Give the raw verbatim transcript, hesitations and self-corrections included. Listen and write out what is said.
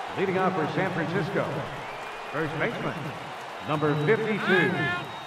Leading off for San Francisco, first baseman, number fifty-two,